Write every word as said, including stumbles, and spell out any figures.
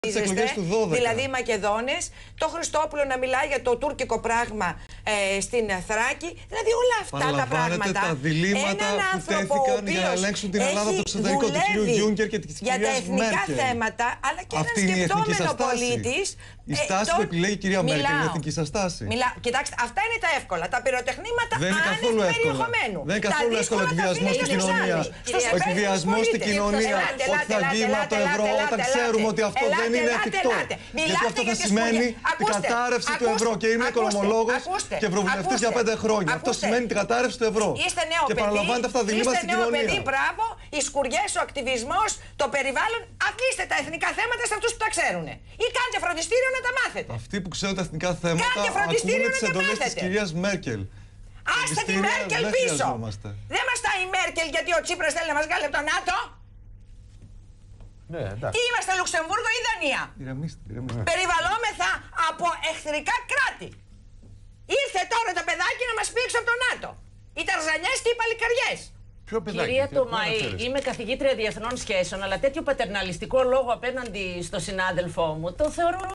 Δηλαδή οι Μακεδόνες, το Χριστόπουλο να μιλάει για το τουρκικό πράγμα ε, στην Θράκη. Δηλαδή όλα αυτά τα πράγματα. Τα διλήμματα που τέθηκαν για να ελέγξουν την Ελλάδα από το εξωτερικό του κ. Γιούνκερ και της κυρίας Μέρκελ. Για τα εθνικά θέματα, αλλά και αυτή ένα σκεπτόμενο πολίτης. Η στάση ε, το... που επιλέγει η κυρία Μέρκελ είναι εθνική σας στάση. Μιλά... Κοιτάξτε, αυτά είναι τα εύκολα. Τα πυροτεχνήματα δεν είναι καθόλου εύκολα. Δεν είναι καθόλου εύκολο ο εκβιασμός στην κοινωνία. Ο εκβιασμός στην κοινωνία ότι θα βγούμε από το ευρώ όταν ξέρουμε ότι αυτό δεν είναι εφικτό. Γιατί αυτό θα σημαίνει την κατάρρευση του ευρώ. Και είμαι οικονομολόγος και ευρωβουλευτής για πέντε χρόνια. Αυτό σημαίνει την κατάρρευση του ευρώ. Και παραλαμβάνετε αυτά τα διλήμματα στην κοινωνία. Είστε νέο παιδί, μπράβο, οι σκουριές, ο ακτιβισμός, το περιβάλλον. Αφήστε τα εθνικά θέματα σε αυτούς που τα ξέρουν. Ή κάντε φροντιστήριο να τα μάθετε. Αυτοί που ξέρουν τα εθνικά θέματα ακούνε τις εντολές της κυρίας Μέρκελ. Άστε τη Μέρκελ πίσω! Δεν μας τα η Μέρκελ γιατί ο Τσίπρας θέλει να μας βγάλει από το ΝΑΤΟ. Ναι, εντάξει. Ή είμαστε Λουξεμβούργο ή Δανία. Ηρεμήστε, ηρεμήστε. Περιβαλλόμεθα από εχθρικά κράτη. Ήρθε τώρα το παιδάκι να μας πει έξω από το ΝΑΤΟ. Οι Ταρζανιές και οι Παλικαριές. Κυρία Τομαή, είμαι καθηγήτρια διεθνών σχέσεων, αλλά τέτοιο πατερναλιστικό λόγο απέναντι στο συνάδελφό μου το θεωρώ